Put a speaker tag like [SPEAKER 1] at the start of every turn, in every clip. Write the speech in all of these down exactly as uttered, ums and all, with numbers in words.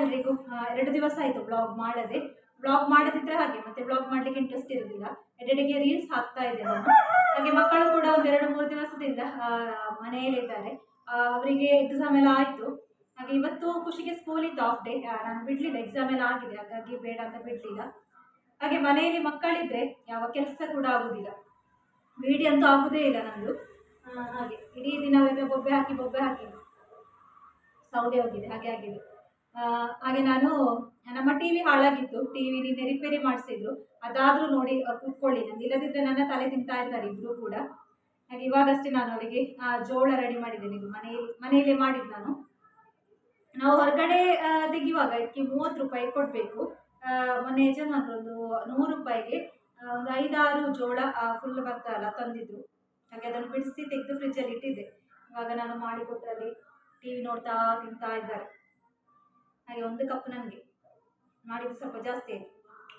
[SPEAKER 1] ಎಲ್ರಿಗೂ. ಎರಡು ದಿವಸ ಆಯಿತು ಬ್ಲಾಗ್ ಮಾಡದೆ. ಬ್ಲಾಗ್ ಮಾಡದಿದ್ರೆ ಹಾಗೆ ಮತ್ತೆ ಬ್ಲಾಗ್ ಮಾಡಲಿಕ್ಕೆ ಇಂಟ್ರೆಸ್ಟ್ ಇರೋದಿಲ್ಲ. ಎಡೆಡೆಗೆ ರೀಲ್ಸ್ ಹಾಕ್ತಾ ಇದ್ದೆ ನಾನು. ಹಾಗೆ ಮಕ್ಕಳು ಕೂಡ ಒಂದು ಎರಡು ಮೂರು ದಿವಸದಿಂದ ಮನೆಯಲ್ಲಿದ್ದಾರೆ. ಅವರಿಗೆ ಎಕ್ಸಾಮ್ ಎಲ್ಲ ಆಯಿತು. ಹಾಗೆ ಇವತ್ತು ಖುಷಿಗೆ ಸ್ಕೂಲ್ ಇತ್ತು, ಆಫ್ ಡೇ. ನಾನು ಬಿಡಲಿಲ್ಲ, ಎಕ್ಸಾಮ್ ಎಲ್ಲ ಆಗಿದೆ, ಹಾಗಾಗಿ ಬೇಡ ಅಂತ ಬಿಡಲಿಲ್ಲ. ಹಾಗೆ ಮನೆಯಲ್ಲಿ ಮಕ್ಕಳಿದ್ರೆ ಯಾವ ಕೆಲಸ ಕೂಡ ಆಗೋದಿಲ್ಲ, ವಿಡಿಯೋ ಅಂತೂ ಆಗೋದೇ ಇಲ್ಲ ನಂದು. ಹಾಗೆ ಇಡೀ ದಿನವೆಲ್ಲ ಬೊಬ್ಬೆ ಹಾಕಿ ಬೊಬ್ಬೆ ಹಾಕಿ ಸೌಂಡೇ ಹೋಗಿದೆ, ಹಾಗೆ ಆಗಿದೆ. ಹಾಗೆ ನಾನು ನಮ್ಮ ಟಿ ವಿ ಹಾಳಾಗಿತ್ತು, ಟಿ ವಿ ನಿನ್ನೆ ರಿಪೇರಿ ಮಾಡಿಸಿದ್ರು. ಅದಾದರೂ ನೋಡಿ ಕೂತ್ಕೊಳ್ಳಿ, ನಂಗೆ ಇಲ್ಲದಿದ್ದರೆ ನನ್ನ ತಲೆ ತಿಂತಾ ಇರ್ತಾರೆ ಇಬ್ಬರು ಕೂಡ. ಹಾಗೆ ಇವಾಗಷ್ಟೇ ನಾನು ಅವರಿಗೆ ಜೋಳ ರೆಡಿ ಮಾಡಿದ್ದೇನೆ. ಇದು ಮನೆಯಲ್ಲಿ ಮನೆಯಲ್ಲೇ ಮಾಡಿದ್ದು ನಾನು. ನಾವು ಹೊರಗಡೆ ತೆಗೆಯುವಾಗ ಇದಕ್ಕೆ ಮೂವತ್ತು ರೂಪಾಯಿ ಕೊಡಬೇಕು. ಮೊನ್ನೆ ಯಜಮಾನರು ಒಂದು ನೂರು ರೂಪಾಯಿಗೆ ಒಂದು ಐದಾರು ಜೋಳ ಫುಲ್ ಬರ್ತಾರಲ್ಲ ತಂದಿದ್ರು. ಹಾಗೆ ಅದನ್ನು ಬಿಡಿಸಿ ತೆಗೆದು ಫ್ರಿಜ್ಜಲ್ಲಿ ಇಟ್ಟಿದ್ದೆ. ಇವಾಗ ನಾನು ಮಾಡಿಕೊಟ್ಟಲ್ಲಿ ಟಿ ವಿ ನೋಡ್ತಾ ತಿಂತಾ ಇದ್ದಾರೆ. ಹಾಗೆ ಒಂದು ಕಪ್ ನನಗೆ ಮಾಡಿದ್ದು ಸ್ವಲ್ಪ ಜಾಸ್ತಿ ಆಯಿತು.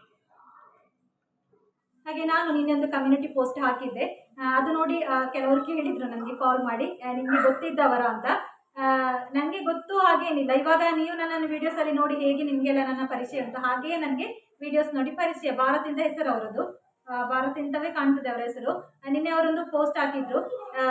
[SPEAKER 1] ಹಾಗೆ ನಾನು ನಿನ್ನೆ ಒಂದು ಕಮ್ಯುನಿಟಿ ಪೋಸ್ಟ್ ಹಾಕಿದ್ದೆ, ಅದು ನೋಡಿ ಕೆಲವರು ಕೇಳಿದರು ನನಗೆ ಕಾಲ್ ಮಾಡಿ, ನಿಮಗೆ ಗೊತ್ತಿದ್ದವರ ಅಂತ. ನನಗೆ ಗೊತ್ತು ಹಾಗೇನಿಲ್ಲ. ಇವಾಗ ನೀವು ನನ್ನನ್ನು ವೀಡಿಯೋಸಲ್ಲಿ ನೋಡಿ ಹೇಗೆ ನಿಮಗೆಲ್ಲ ನನ್ನ ಪರಿಚಯ ಅಂತ, ಹಾಗೆಯೇ ನನಗೆ ವೀಡಿಯೋಸ್ ನೋಡಿ ಪರಿಚಯ. ಭಾರತದಿಂದ ಹೆಸರು ಅವರದ್ದು, ಭಾರತದಿಂದವೇ ಕಾಣ್ತದೆ ಅವರ ಹೆಸರು. ನಿನ್ನೆ ಅವರೊಂದು ಪೋಸ್ಟ್ ಹಾಕಿದ್ರು,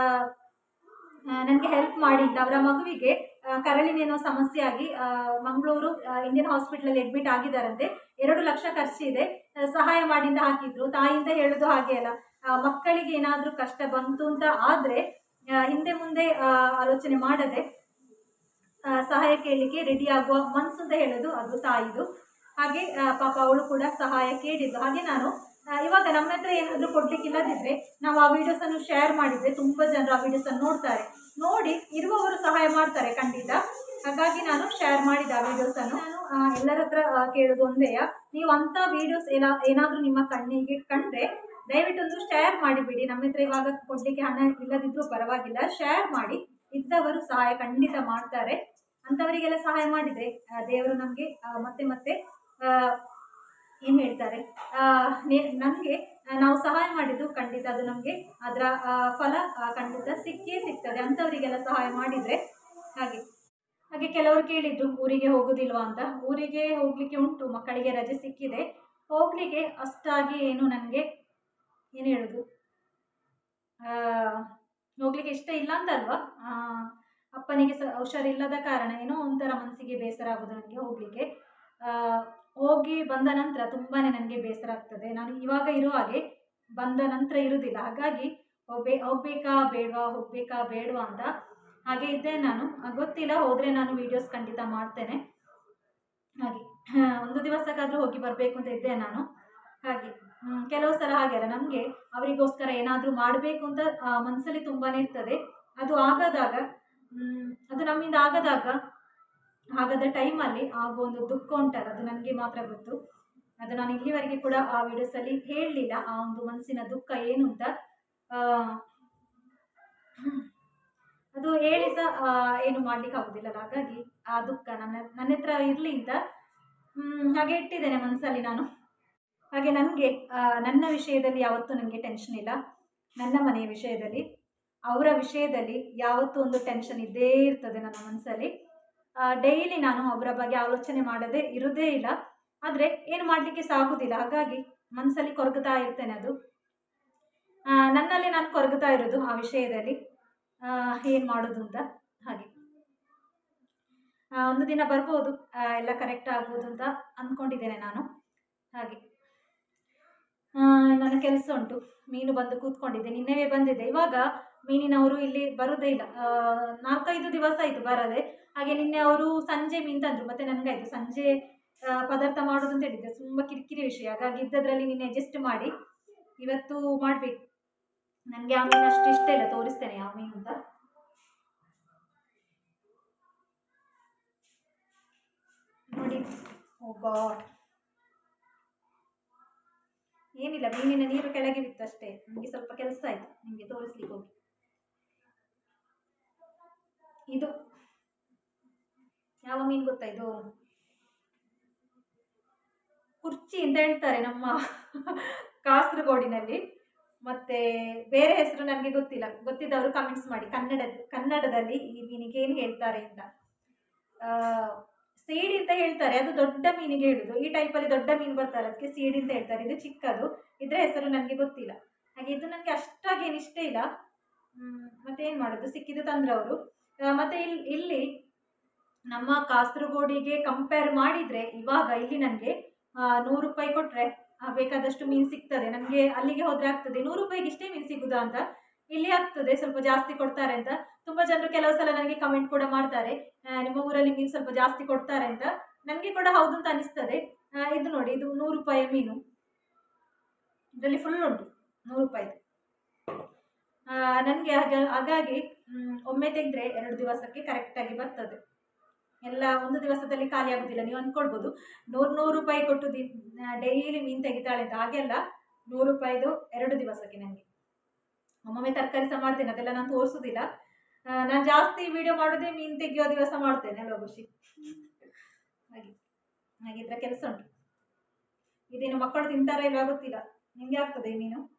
[SPEAKER 1] ನನಗೆ ಹೆಲ್ಪ್ ಮಾಡಿ ಅಂತ. ಅವರ ಮಗುವಿಗೆ ಕರಳಿನೇನೋ ಸಮಸ್ಯೆ ಆಗಿ ಮಂಗಳೂರು ಇಂಡಿಯನ್ ಹಾಸ್ಪಿಟಲಲ್ಲಿ ಅಡ್ಮಿಟ್ ಆಗಿದ್ದಾರಂತೆ. ಎರಡು ಲಕ್ಷ ಖರ್ಚಿದೆ, ಸಹಾಯ ಮಾಡಿಂದ ಹಾಕಿದ್ರು. ತಾಯಿಯಿಂದ ಹೇಳೋದು ಹಾಗೆ ಅಲ್ಲ, ಮಕ್ಕಳಿಗೆ ಏನಾದರೂ ಕಷ್ಟ ಬಂತು ಅಂತ ಆದರೆ ಹಿಂದೆ ಮುಂದೆ ಆಲೋಚನೆ ಮಾಡದೆ ಸಹಾಯ ಕೇಳಲಿಕ್ಕೆ ರೆಡಿ ಆಗುವ ಮನಸ್ಸು ಅಂತ ಹೇಳೋದು ಅದು ತಾಯಿದು. ಹಾಗೆ ಪಾಪ ಅವಳು ಕೂಡ ಸಹಾಯ ಕೇಳಿದ್ದು. ಹಾಗೆ ನಾನು ಇವಾಗ ನಮ್ಮ ಹತ್ರ ಏನಾದರೂ ಕೊಡಲಿಕ್ಕಿಲ್ಲದಿದ್ದರೆ ನಾವು ಆ ವಿಡಿಯೋಸನ್ನು ಶೇರ್ ಮಾಡಿದರೆ ತುಂಬ ಜನರು ಆ ವಿಡಿಯೋಸನ್ನು ನೋಡ್ತಾರೆ, ನೋಡಿ ಇರುವವರು ಸಹಾಯ ಮಾಡ್ತಾರೆ ಖಂಡಿತ. ಹಾಗಾಗಿ ನಾನು ಶೇರ್ ಮಾಡಿದ ಆ ವಿಡಿಯೋಸನ್ನು. ನಾನು ಎಲ್ಲರ ಹತ್ರ ಕೇಳೋದು ಒಂದೇ, ನೀವು ಅಂಥ ವೀಡಿಯೋಸ್ ಎಲ್ಲ ಏನಾದರೂ ನಿಮ್ಮ ಕಣ್ಣಿಗೆ ಕಂಡ್ರೆ ದಯವಿಟ್ಟು ಒಂದು ಶೇರ್ ಮಾಡಿಬಿಡಿ. ನಮ್ಮ ಹತ್ರ ಇವಾಗ ಕೊಡಲಿಕ್ಕೆ ಹಣ ಇಲ್ಲದಿದ್ದರೂ ಪರವಾಗಿಲ್ಲ, ಶೇರ್ ಮಾಡಿ. ಇದ್ದವರು ಸಹಾಯ ಖಂಡಿತ ಮಾಡ್ತಾರೆ. ಅಂಥವರಿಗೆಲ್ಲ ಸಹಾಯ ಮಾಡಿದರೆ ದೇವರು ನಮಗೆ ಮತ್ತೆ ಮತ್ತೆ ಏನು ಹೇಳ್ತಾರೆ, ನಮಗೆ ನಾವು ಸಹಾಯ ಮಾಡಿದ್ದು ಖಂಡಿತ ಅದು ನಮಗೆ ಅದರ ಫಲ ಖಂಡಿತ ಸಿಕ್ಕೇ ಸಿಗ್ತದೆ, ಅಂಥವರಿಗೆಲ್ಲ ಸಹಾಯ ಮಾಡಿದರೆ. ಹಾಗೆ ಹಾಗೆ ಕೆಲವರು ಕೇಳಿದ್ರು ಊರಿಗೆ ಹೋಗೋದಿಲ್ವಾ ಅಂತ. ಊರಿಗೆ ಹೋಗಲಿಕ್ಕೆ ಉಂಟು, ಮಕ್ಕಳಿಗೆ ರಜೆ ಸಿಕ್ಕಿದೆ. ಹೋಗಲಿಕ್ಕೆ ಅಷ್ಟಾಗಿ ಏನು ನನಗೆ ಏನು ಹೇಳೋದು, ಹೋಗ್ಲಿಕ್ಕೆ ಇಷ್ಟ ಇಲ್ಲ ಅಂತಲ್ವಾ, ಅಪ್ಪನಿಗೆ ಸ ಹುಷಾರಿಲ್ಲದ ಕಾರಣ ಏನೋ ಒಂಥರ ಮನಸ್ಸಿಗೆ ಬೇಸರ ಆಗೋದು ನನಗೆ ಹೋಗಲಿಕ್ಕೆ. ಹೋಗಿ ಬಂದ ನಂತರ ತುಂಬಾ ನನಗೆ ಬೇಸರ ಆಗ್ತದೆ. ನಾನು ಇವಾಗ ಇರೋ ಹಾಗೆ ಬಂದ ನಂತರ ಇರೋದಿಲ್ಲ. ಹಾಗಾಗಿ ಹೋಗ್ಬೇ ಹೋಗ್ಬೇಕಾ ಬೇಡವಾ ಹೋಗಬೇಕಾ ಬೇಡವಾ ಅಂತ ಹಾಗೆ ಇದ್ದೆ ನಾನು. ಗೊತ್ತಿಲ್ಲ, ಹೋದರೆ ನಾನು ವೀಡಿಯೋಸ್ ಖಂಡಿತ ಮಾಡ್ತೇನೆ. ಹಾಗೆ ಒಂದು ದಿವಸಕ್ಕಾದರೂ ಹೋಗಿ ಬರಬೇಕು ಅಂತ ಇದ್ದೆ ನಾನು. ಹಾಗೆ ಕೆಲವು ಸಲ ಹಾಗೆ ಅಲ್ಲ, ನಮಗೆ ಅವರಿಗೋಸ್ಕರ ಏನಾದರೂ ಮಾಡಬೇಕು ಅಂತ ಮನಸ್ಸಲ್ಲಿ ತುಂಬಾ ಇರ್ತದೆ. ಅದು ಆಗದಾಗ ಅದು ನಮ್ಮಿಂದ ಆಗದಾಗ ಆಗದ ಟೈಮಲ್ಲಿ ಆಗೋ ಒಂದು ದುಃಖ ಉಂಟಲ್ಲ, ಅದು ನನಗೆ ಮಾತ್ರ ಗೊತ್ತು. ಅದು ನಾನು ಇಲ್ಲಿವರೆಗೆ ಕೂಡ ಆ ವಿಡಿಯೋಸಲ್ಲಿ ಹೇಳಲಿಲ್ಲ, ಆ ಒಂದು ಮನಸ್ಸಿನ ದುಃಖ ಏನು ಅಂತ. ಅದು ಹೇಳಿ ಸಹ ಏನು ಮಾಡಲಿಕ್ಕೆ ಆಗೋದಿಲ್ಲಲ್ಲ. ಹಾಗಾಗಿ ಆ ದುಃಖ ನನ್ನ ನನ್ನ ಹತ್ರ ಇರಲಿ ಅಂತ ಹಾಗೆ ಇಟ್ಟಿದ್ದೇನೆ ಮನಸ್ಸಲ್ಲಿ ನಾನು. ಹಾಗೆ ನನಗೆ ನನ್ನ ವಿಷಯದಲ್ಲಿ ಯಾವತ್ತೂ ನನಗೆ ಟೆನ್ಷನ್ ಇಲ್ಲ. ನನ್ನ ಮನೆಯ ವಿಷಯದಲ್ಲಿ, ಅವರ ವಿಷಯದಲ್ಲಿ ಯಾವತ್ತೂ ಒಂದು ಟೆನ್ಷನ್ ಇದ್ದೇ ಇರ್ತದೆ ನನ್ನ ಮನಸ್ಸಲ್ಲಿ. ಡೈಲಿ ನಾನು ಅವರ ಬಗ್ಗೆ ಆಲೋಚನೆ ಮಾಡದೆ ಇರೋದೇ ಇಲ್ಲ. ಆದರೆ ಏನು ಮಾಡಲಿಕ್ಕೆ ಸಾಗೋದಿಲ್ಲ, ಹಾಗಾಗಿ ಮನಸ್ಸಲ್ಲಿ ಕೊರಗುತ್ತಾ ಇರ್ತೇನೆ. ಅದು ನನ್ನಲ್ಲಿ ನಾನು ಕೊರಗುತ್ತಾ ಇರೋದು ಆ ವಿಷಯದಲ್ಲಿ, ಏನು ಮಾಡೋದು ಅಂತ. ಹಾಗೆ ಒಂದು ದಿನ ಬರ್ಬೋದು, ಎಲ್ಲ ಕರೆಕ್ಟ್ ಆಗ್ಬೋದು ಅಂತ ಅಂದ್ಕೊಂಡಿದ್ದೇನೆ ನಾನು. ಹಾಗೆ ನನ್ನ ಕೆಲಸ ಉಂಟು, ಮೀನು ಬಂದು ಕೂತ್ಕೊಂಡಿದ್ದೆ, ನಿನ್ನೆವೇ ಬಂದಿದ್ದೆ. ಇವಾಗ ಮೀನಿನವರು ಇಲ್ಲಿ ಬರೋದೇ ಇಲ್ಲ, ನಾಲ್ಕೈದು ದಿವಸ ಆಯಿತು ಬರದೆ. ಹಾಗೆ ನಿನ್ನೆ ಅವರು ಸಂಜೆ ಮೀನು ತಂದರು, ಮತ್ತು ನನಗಾಯಿತು ಸಂಜೆ ಪದಾರ್ಥ ಮಾಡೋದು ಅಂತ ಹೇಳಿದ್ದೆ. ತುಂಬ ಕಿರಿಕಿರಿ ವಿಷಯ, ಹಾಗಾಗಿ ಇದ್ದದ್ರಲ್ಲಿ ನಿನ್ನೆ ಅಡ್ಜಸ್ಟ್ ಮಾಡಿ ಇವತ್ತು ಮಾಡಬೇಕು. ನನಗೆ ಆ ಮೀನು ಅಷ್ಟು ಇಷ್ಟ ಇಲ್ಲ, ತೋರಿಸ್ತೇನೆ ಯಾವ ಮೀನು ಅಂತ. ನೋಡಿ, ಒಬ್ಬ ಏನಿಲ್ಲ, ಮೀನಿನ ನೀರು ಕೆಳಗೆ ಬಿತ್ತು ಅಷ್ಟೇ. ನನಗೆ ಸ್ವಲ್ಪ ಕೆಲಸ ಆಯಿತು ನಿಮಗೆ ತೋರಿಸ್ಲಿಕ್ಕೆ ಹೋಗಿ. ಇದು ಯಾವ ಮೀನು ಗೊತ್ತಾ, ಇದು ಕುರ್ಚಿ ಅಂತ ಹೇಳ್ತಾರೆ ನಮ್ಮ ಕಾಸರಗೋಡಿನಲ್ಲಿ. ಮತ್ತು ಬೇರೆ ಹೆಸರು ನನಗೆ ಗೊತ್ತಿಲ್ಲ, ಗೊತ್ತಿದ್ದವರು ಕಮೆಂಟ್ಸ್ ಮಾಡಿ ಕನ್ನಡ ಕನ್ನಡದಲ್ಲಿ ಈ ಮೀನಿಗೆ ಏನು ಹೇಳ್ತಾರೆ ಅಂತ. ಸೇಡಿ ಅಂತ ಹೇಳ್ತಾರೆ ಹೇಳ್ತಾರೆ, ಅದು ದೊಡ್ಡ ಮೀನಿಗೆ ಹೇಳುದು. ಈ ಟೈಪಲ್ಲಿ ದೊಡ್ಡ ಮೀನು ಬರ್ತಾರೆ, ಅದಕ್ಕೆ ಸೀಡಿ ಅಂತ ಹೇಳ್ತಾರೆ. ಇದು ಚಿಕ್ಕದು, ಇದರ ಹೆಸರು ನನಗೆ ಗೊತ್ತಿಲ್ಲ. ಹಾಗೆ ಇದು ನನಗೆ ಅಷ್ಟಾಗಿ ಏನು ಇಷ್ಟ ಇಲ್ಲ. ಮತ್ತೆ ಏನು ಮಾಡೋದು, ಸಿಕ್ಕಿದ್ದು ತಂದ್ರೆ ಅವರು. ಮತ್ತೆ ಇಲ್ಲಿ ಇಲ್ಲಿ ನಮ್ಮ ಕಾಸರಗೋಡಿಗೆ ಕಂಪೇರ್ ಮಾಡಿದರೆ ಇವಾಗ ಇಲ್ಲಿ ನನಗೆ ನೂರು ರೂಪಾಯಿ ಕೊಟ್ಟರೆ ಬೇಕಾದಷ್ಟು ಮೀನು ಸಿಗ್ತದೆ. ನನಗೆ ಅಲ್ಲಿಗೆ ಹೋದರೆ ಆಗ್ತದೆ ನೂರು ರೂಪಾಯಿಗೆ ಇಷ್ಟೇ ಮೀನು ಸಿಗುದಾ ಅಂತ. ಇಲ್ಲಿ ಆಗ್ತದೆ ಸ್ವಲ್ಪ ಜಾಸ್ತಿ ಕೊಡ್ತಾರೆ ಅಂತ. ತುಂಬ ಜನರು ಕೆಲವು ಸಲ ನನಗೆ ಕಮೆಂಟ್ ಕೂಡ ಮಾಡ್ತಾರೆ, ನಿಮ್ಮ ಊರಲ್ಲಿ ಮೀನು ಸ್ವಲ್ಪ ಜಾಸ್ತಿ ಕೊಡ್ತಾರೆ ಅಂತ. ನನಗೆ ಕೂಡ ಹೌದು ಅಂತ ಅನಿಸ್ತದೆ. ಇದು ನೋಡಿ, ಇದು ನೂರು ರೂಪಾಯಿಯ ಮೀನು, ಇದರಲ್ಲಿ ಫುಲ್ ಉಂಟು ನೂರು ರೂಪಾಯಿದು. ನನಗೆ ಹಾಗೆ ಹಾಗಾಗಿ ಒಮ್ಮೆ ತೆಗೆದ್ರೆ ಎರಡು ದಿವಸಕ್ಕೆ ಕರೆಕ್ಟಾಗಿ ಬರ್ತದೆ. ಎಲ್ಲ ಒಂದು ದಿವಸದಲ್ಲಿ ಖಾಲಿ ಆಗೋದಿಲ್ಲ. ನೀವು ಅಂದ್ಕೊಳ್ಬೋದು ನೂರು ನೂರು ರೂಪಾಯಿ ಕೊಟ್ಟು ದಿ ಡೈಲಿ ಮೀನು ತೆಗಿತಾಳೆ ಅಂತ. ಹಾಗೆಲ್ಲ ನೂರು ರೂಪಾಯಿದು ಎರಡು ದಿವಸಕ್ಕೆ. ನನಗೆ ಒಮ್ಮೊಮ್ಮೆ ತರಕಾರಿ ಸಹ ಮಾಡ್ತೇನೆ, ಅದೆಲ್ಲ ನಾನು ತೋರಿಸೋದಿಲ್ಲ. ನಾನು ಜಾಸ್ತಿ ವಿಡಿಯೋ ಮಾಡೋದೇ ಮೀನು ತೆಗೆಯೋ ದಿವಸ ಮಾಡ್ತೇನೆ ಅಲ್ವಾ ಖುಷಿ. ಹಾಗೆ ಹಾಗಿದ್ರೆ ಕೆಲಸ ಉಂಟು. ಇದೇನು ಮಕ್ಕಳು ತಿಂತಾರ ಇಲ್ವಾ ಗೊತ್ತಿಲ್ಲ. ನಿಮಗೆ ಆಗ್ತದೆ ಈ ಮೀನು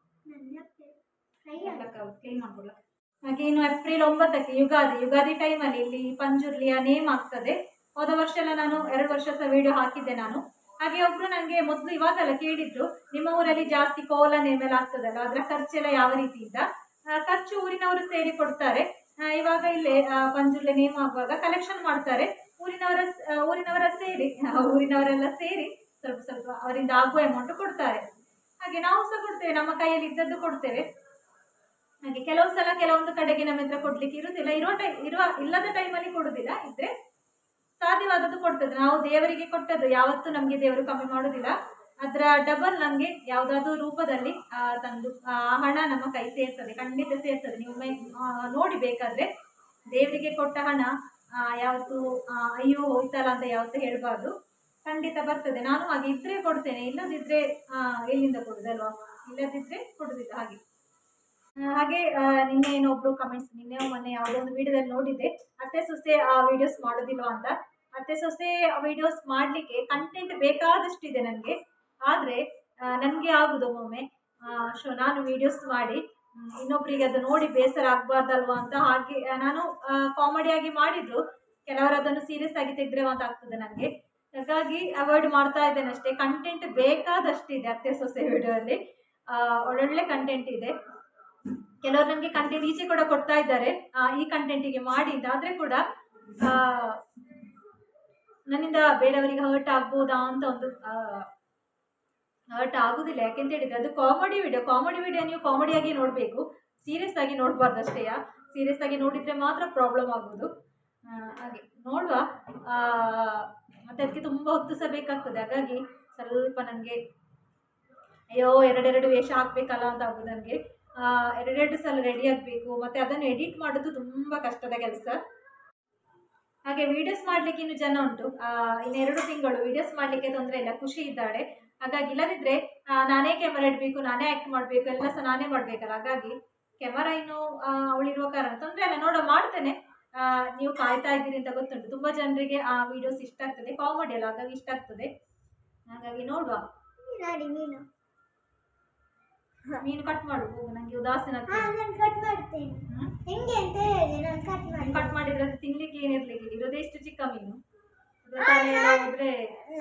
[SPEAKER 1] ಕ್ಲೀನ್ ಮಾಡ್ಕೊಳ್ಳ. ಹಾಗೆ ಇನ್ನು ಏಪ್ರಿಲ್ ಒಂಬತ್ತಕ್ಕೆ ಯುಗಾದಿ ಯುಗಾದಿ ಟೈಮಲ್ಲಿ ಇಲ್ಲಿ ಪಂಜುರ್ಲಿಯ ನೇಮ್ ಆಗ್ತದೆ. ಹೋದ ವರ್ಷ ಎಲ್ಲ ನಾನು ಎರಡು ವರ್ಷ ಸಹ ವಿಡಿಯೋ ಹಾಕಿದ್ದೆ ನಾನು. ಹಾಗೆ ಒಬ್ರು ನನಗೆ ಮೊದಲು ಇವಾಗೆಲ್ಲ ಕೇಳಿದ್ರು, ನಿಮ್ಮ ಊರಲ್ಲಿ ಜಾಸ್ತಿ ಕೋಲ ನೇಮ್ ಎಲ್ಲ ಆಗ್ತದಲ್ಲ, ಅದರ ಖರ್ಚೆಲ್ಲ ಯಾವ ರೀತಿ ಇದ್ದ. ಖರ್ಚು ಊರಿನವರು ಸೇರಿ ಕೊಡ್ತಾರೆ. ಇವಾಗ ಇಲ್ಲೇ ಪಂಜುರ್ಲಿ ನೇಮ್ ಆಗುವಾಗ ಕಲೆಕ್ಷನ್ ಮಾಡ್ತಾರೆ. ಊರಿನವರ ಊರಿನವರ ಸೇರಿ ಊರಿನವರೆಲ್ಲ ಸೇರಿ ಸ್ವಲ್ಪ ಸ್ವಲ್ಪ ಅವರಿಂದ ಆಗುವ ಅಮೌಂಟ್ ಕೊಡ್ತಾರೆ. ಹಾಗೆ ನಾವು ಸಹ ಕೊಡ್ತೇವೆ, ನಮ್ಮ ಕೈಯಲ್ಲಿ ಇದ್ದದ್ದು ಕೊಡ್ತೇವೆ. ಹಾಗೆ ಕೆಲವು ಸಲ ಕೆಲವೊಂದು ಕಡೆಗೆ ನಮ್ಮ ಹತ್ರ ಕೊಡ್ಲಿಕ್ಕೆ ಇರುವುದಿಲ್ಲ, ಇರೋ ಟೈ ಇರುವ ಇಲ್ಲದ ಟೈಮಲ್ಲಿ ಕೊಡುವುದಿಲ್ಲ, ಇದ್ರೆ ಸಾಧ್ಯವಾದದ್ದು ಕೊಡ್ತದೆ. ನಾವು ದೇವರಿಗೆ ಕೊಟ್ಟದ್ದು ಯಾವತ್ತೂ ನಮಗೆ ದೇವರು ಕಮ್ಮಿ ಮಾಡೋದಿಲ್ಲ. ಅದರ ಡಬಲ್ ನಮಗೆ ಯಾವುದಾದ್ರೂ ರೂಪದಲ್ಲಿ ತಂದು ಆ ಹಣ ನಮ್ಮ ಕೈ ಸೇರ್ತದೆ, ಖಂಡಿತ ಸೇರ್ತದೆ. ನೀವು ನೋಡಿ ಬೇಕಾದ್ರೆ ದೇವರಿಗೆ ಕೊಟ್ಟ ಹಣ ಯಾವತ್ತು ಅಯ್ಯೋ ಹೋಯ್ತಲ್ಲ ಅಂತ ಯಾವತ್ತೂ ಹೇಳಬಾರ್ದು, ಖಂಡಿತ ಬರ್ತದೆ. ನಾನು ಹಾಗೆ ಇದ್ರೆ ಕೊಡ್ತೇನೆ, ಇಲ್ಲದಿದ್ರೆ ಎಲ್ಲಿಂದ ಕೊಡುದಲ್ವಾ, ಇಲ್ಲದಿದ್ರೆ ಕೊಡುದಿಲ್ಲ. ಹಾಗೆ ಹಾಗೆ ನಿನ್ನೆ ಏನೊಬ್ರು ಕಮೆಂಟ್ಸ್, ನಿನ್ನೆ ಮೊನ್ನೆ ಯಾವುದೋ ಒಂದು ವಿಡಿಯೋದಲ್ಲಿ ನೋಡಿದ್ದೆ, ಅತ್ತೆ ಸೊಸೆ ಆ ವಿಡಿಯೋಸ್ ಮಾಡೋದಿಲ್ವ ಅಂತ. ಅತ್ತೆ ಸೊಸೆ ವಿಡಿಯೋಸ್ ಮಾಡಲಿಕ್ಕೆ ಕಂಟೆಂಟ್ ಬೇಕಾದಷ್ಟಿದೆ ನನಗೆ, ಆದರೆ ನನಗೆ ಆಗೋದು ಒಮ್ಮೊಮ್ಮೆ ಶೋ ನಾನು ವಿಡಿಯೋಸ್ ಮಾಡಿ ಇನ್ನೊಬ್ಬರಿಗೆ ಅದು ನೋಡಿ ಬೇಸರ ಆಗಬಾರ್ದಲ್ವ ಅಂತ. ಹಾಗೆ ನಾನು ಕಾಮಿಡಿಯಾಗಿ ಮಾಡಿದ್ರು, ಕೆಲವರು ಅದನ್ನು ಸೀರಿಯಸ್ ಆಗಿ ತೆಗೆದ್ರೆ ಅಂತ ಆಗ್ತದೆ ನನಗೆ. ಹಾಗಾಗಿ ಅವಾಯ್ಡ್ ಮಾಡ್ತಾ ಇದ್ದೇನೆ ಅಷ್ಟೇ. ಕಂಟೆಂಟ್ ಬೇಕಾದಷ್ಟಿದೆ ಅತ್ತೆ ಸೊಸೆ ವಿಡಿಯೋಲ್ಲಿ, ಒಳ್ಳೊಳ್ಳೆ ಕಂಟೆಂಟ್ ಇದೆ. ಕೆಲವರು ನನಗೆ ಕಂಟೆಂಟ್ ಈಚೆ ಕೂಡ ಕೊಡ್ತಾ ಇದ್ದಾರೆ, ಈ ಕಂಟೆಂಟಿಗೆ ಮಾಡಿ ಅಂತ. ಆದರೆ ಕೂಡ ನನ್ನಿಂದ ಬೇರೆಯವರಿಗೆ ಹರ್ಟ್ ಆಗ್ಬೋದಾ ಅಂತ ಒಂದು ಹರ್ಟ್ ಆಗೋದಿಲ್ಲ. ಯಾಕೆಂತ ಹೇಳಿದರೆ ಅದು ಕಾಮಿಡಿ ವಿಡಿಯೋ. ಕಾಮಿಡಿ ವಿಡಿಯೋ ನೀವು ಕಾಮಿಡಿಯಾಗಿ ನೋಡಬೇಕು, ಸೀರಿಯಸ್ ಆಗಿ ನೋಡಬಾರ್ದು ಅಷ್ಟೇ. ಸೀರಿಯಸ್ ಆಗಿ ನೋಡಿದರೆ ಮಾತ್ರ ಪ್ರಾಬ್ಲಮ್ ಆಗೋದು. ಹಾಗೆ ನೋಡುವ, ಮತ್ತು ಅದಕ್ಕೆ ತುಂಬ ಹೊತ್ತು ಸಹ ಬೇಕಾಗ್ತದೆ. ಹಾಗಾಗಿ ಸ್ವಲ್ಪ ನನಗೆ ಅಯ್ಯೋ ಎರಡೆರಡು ವೇಷ ಹಾಕಬೇಕಲ್ಲ ಅಂತ ಆಗೋದು ನನಗೆ. ಎರಡೆರಡು ಸಲ ರೆಡಿ ಆಗಬೇಕು, ಮತ್ತು ಅದನ್ನು ಎಡಿಟ್ ಮಾಡೋದು ತುಂಬ ಕಷ್ಟದ ಕೆಲಸ. ಹಾಗೆ ವೀಡಿಯೋಸ್ ಮಾಡಲಿಕ್ಕೆ ಇನ್ನು ಜನ ಉಂಟು, ಇನ್ನೆರಡು ತಿಂಗಳು ವೀಡಿಯೋಸ್ ಮಾಡಲಿಕ್ಕೆ ತೊಂದರೆ ಇಲ್ಲ, ಖುಷಿ ಇದ್ದಾಳೆ. ಹಾಗಾಗಿ ಇಲ್ಲದಿದ್ದರೆ ನಾನೇ ಕ್ಯಾಮರಾ ಇಡಬೇಕು, ನಾನೇ ಆ್ಯಕ್ಟ್ ಮಾಡಬೇಕು, ಎಲ್ಲ ಸಹ ನಾನೇ ಮಾಡಬೇಕಲ್ಲ. ಹಾಗಾಗಿ ಕ್ಯಾಮರಾ ಇನ್ನೂ ಅವಳಿರುವ ಕಾರಣ ತೊಂದರೆ ಇಲ್ಲ, ನೋಡೋ ಮಾಡ್ತೇನೆ. ನೀವು ಕಾಯ್ತಾ ಇದ್ದೀರಿ ಅಂತ ಗೊತ್ತುಂಟು, ತುಂಬ ಜನರಿಗೆ ಆ ವಿಡಿಯೋಸ್ ಇಷ್ಟ ಆಗ್ತದೆ, ಕಾಮಿಡಿ ಅಲ್ಲ, ಹಾಗಾಗಿ ಇಷ್ಟ ಆಗ್ತದೆ. ಹಾಗಾಗಿ ನೋಡುವ. ಮೀನು ಕಟ್ ಮಾಡು, ನಂಗೆ ಉದಾಸೀನ ಕಟ್ ಮಾಡಿದ್ರೆ ಅದು ತಿನ್ಲಿಕ್ಕೆ ಏನಿರ್ಲಿಕ್ಕೆ ಇರೋದೇ ಇಷ್ಟು ಚಿಕ್ಕ ಮೀನು. ಹೋದ್ರೆ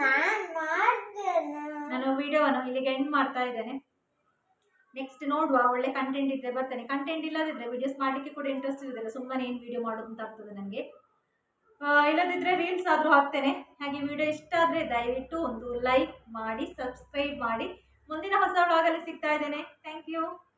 [SPEAKER 1] ನಾನು ವಿಡಿಯೋವನ್ನು ಇಲ್ಲಿಗೆ ಎಂಡ್ ಮಾಡ್ತಾ ಇದ್ದೇನೆ. ನೆಕ್ಸ್ಟ್ ನೋಡುವ, ಒಳ್ಳೆ ಕಂಟೆಂಟ್ ಇದ್ದರೆ ಬರ್ತೇನೆ. ಕಂಟೆಂಟ್ ಇಲ್ಲದಿದ್ದರೆ ವಿಡಿಯೋಸ್ ಮಾಡಲಿಕ್ಕೆ ಕೂಡ ಇಂಟ್ರೆಸ್ಟ್ ಇರೋದಿಲ್ಲ, ಸುಮ್ಮನೆ ಏನು ವಿಡಿಯೋ ಮಾಡೋದು ಅಂತ ಆಗ್ತದೆ ನನಗೆ. ಇಲ್ಲದಿದ್ದರೆ ರೀಲ್ಸ್ ಆದರೂ ಹಾಕ್ತೇನೆ. ಹಾಗೆ ವಿಡಿಯೋ ಇಷ್ಟ ಆದರೆ ದಯವಿಟ್ಟು ಒಂದು ಲೈಕ್ ಮಾಡಿ, ಸಬ್ಸ್ಕ್ರೈಬ್ ಮಾಡಿ. ಮುಂದಿನ ಹೊಸ ವ್ಲಾಗಲ್ಲಿ ಸಿಗ್ತಾ ಇದ್ದೇನೆ. Thank you.